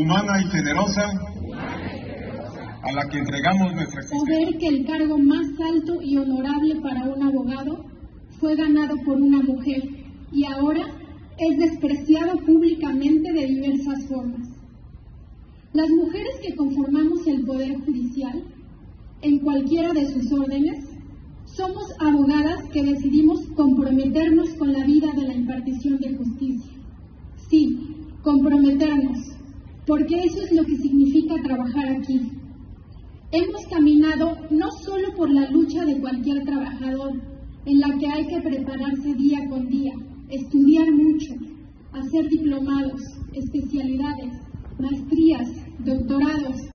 humana y generosa, a la que entregamos nuestra existencia. Saber que el cargo más alto y honorable para un abogado fue ganado por una mujer y ahora es despreciado públicamente de diversas formas. Las mujeres que conformamos el Poder Judicial, en cualquiera de sus órdenes, somos abogadas que decidimos comprometernos con la vida de la impartición de justicia. Sí, comprometernos, porque eso es lo que significa trabajar aquí. Hemos caminado no solo por la lucha de cualquier trabajador, en la que hay que prepararse día con día, estudiar mucho, hacer diplomados, especialidades, maestrías, doctorados,